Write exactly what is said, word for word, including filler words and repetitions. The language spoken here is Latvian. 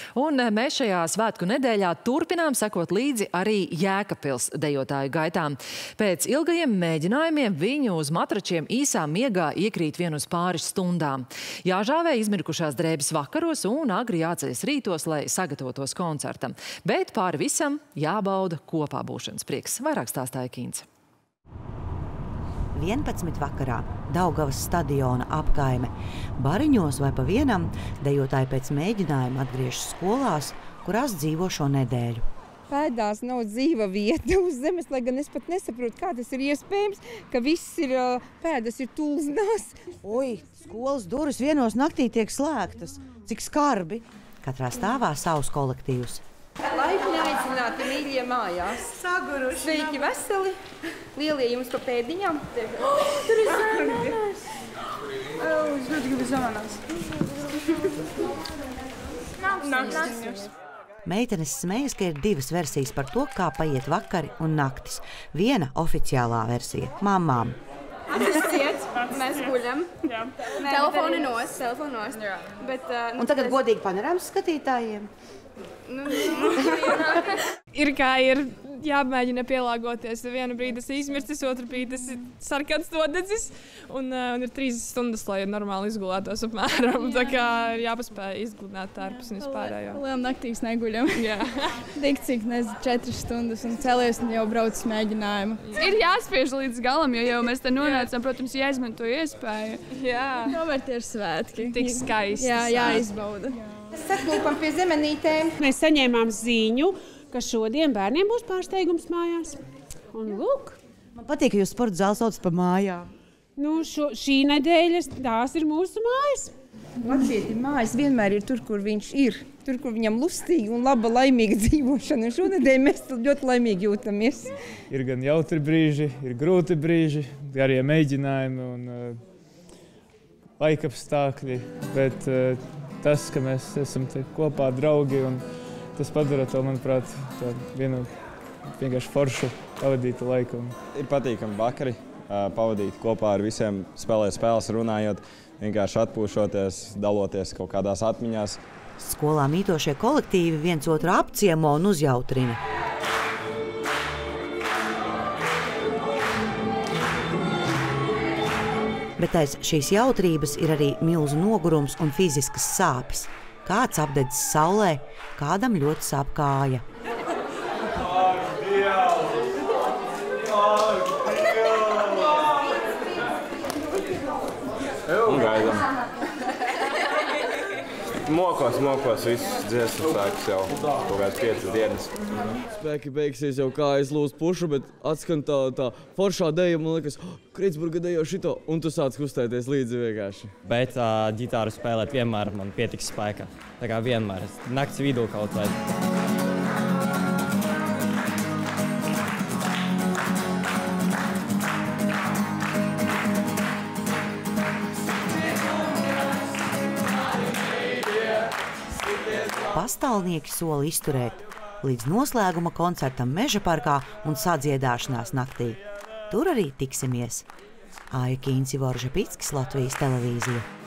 Un mēs šajā svētku nedēļā turpinām sekot līdzi arī Jēkabpils dejotāju gaitām. Pēc ilgajiem mēģinājumiem viņu uz matračiem īsā miegā iekrīt vien uz pāris stundām. Jāžāvē izmirkušās drēbes vakaros un agri jāceļas rītos, lai sagatavotos koncertam. Bet pāri visam jābauda kopā būšanas prieks. Vairāk stāstāja Kīns. vienpadsmit vakarā Daugavas stadiona apkaime. Bariņos vai pa vienam dejotāji pēc mēģinājuma atgriežas skolās, kurās dzīvo šo nedēļu. Pēdās nav dzīva vieta uz zemes, lai gan es pat nesaprotu, kā tas ir iespējams, ka viss ir, pēdas ir tulznās. Oi, skolas durvis vienos naktī tiek slēgtas. Cik skarbi. Katrā stāvā savs kolektīvs. Laipni aicināti, mīļie mājās. Saguruši. Sveiki, veseli. Lielie jums pa pēdiņām. Oh, tur ir zemanas. Es ļoti gribu zemanas. Naktiņas. Meitenes smejas, ka ir divas versijas par to, kā paiet vakari un naktis. Viena oficiālā versija – mamām. Tas ciets, mēs guļam. Telefoni nos, telefoni nos. Bet, uh, Un tagad godīgi panorāmas skatītājiem. Ir kā ir jāmēģina pielāgoties. Vienu brīdi tas izmirstis, otru brīdi tas ir sarkans nodedzis. Un, uh, un ir trīs stundas, lai normāli izgulētos apmēram. Tā kā ir jāpaspēj izgludināt ārpus un vispārējo. Liela naktīs neguļam. Jā. Tik cik, nezinu, četras stundas un celies un jau brauc mēģinājumu. Ir jāspiež līdz galam, jo jau mēs te nonācām, protams, jāizmanto iespēju. Jā. Tomēr tie ir svētki. Tik skaisti. Jā, jāizbauda. Saklūpam pie zemenītēm. Mēs saņēmām ziņu, ka šodien bērniem būs pārsteigums mājās. Un lūk. Man patīk, ka jūs sporta zāli sauc par mājām. Nu, šo, šī nedēļa tās ir mūsu mājas. Latvieti mājas vienmēr ir tur, kur viņš ir. Tur, kur viņam lustīgi un laba, laimīga dzīvošana. Un šonedēļ mēs ļoti laimīgi jūtamies. Ir gan jautri brīži, ir grūti brīži, garie mēģinājumi un uh, laikapstākļi. Bet, uh, Tas, ka mēs esam te kopā draugi, un tas padara to, manuprāt, vienu vienkārši foršu pavadītu laiku. Ir patīkami vakari pavadīt kopā ar visiem, spēlēt spēles, runājot, vienkārši atpūšoties, daloties kaut kādās atmiņās. Skolā mītošie kolektīvi viens otru apciemo un uzjautrina. Bet aiz šīs jautrības ir arī milzu nogurums un fiziskas sāpes. Kāds apdedzis saulē, kādam ļoti sāp kāja. Un gaidām. Mokos, mokos, viss dziesmas sākas jau kaut kāds piecas dienas. Spēki beigsies jau kā aizlūst pušu, bet atskan tā, tā foršā deja, man liekas, oh, Krītsburga dejo šito, un tu sāc kustēties līdzi vienkārši. Bet uh, ģitāru spēlēt vienmēr man pietiks spēka. Tā kā vienmēr. Nakts vidū kaut vai. Pastāvnieki sola izturēt līdz noslēguma koncertam Meža parkā un sadziedāšanās naktī. Tur arī tiksimies. Aija Kīns, Ivo Žepickis, Latvijas televīzija.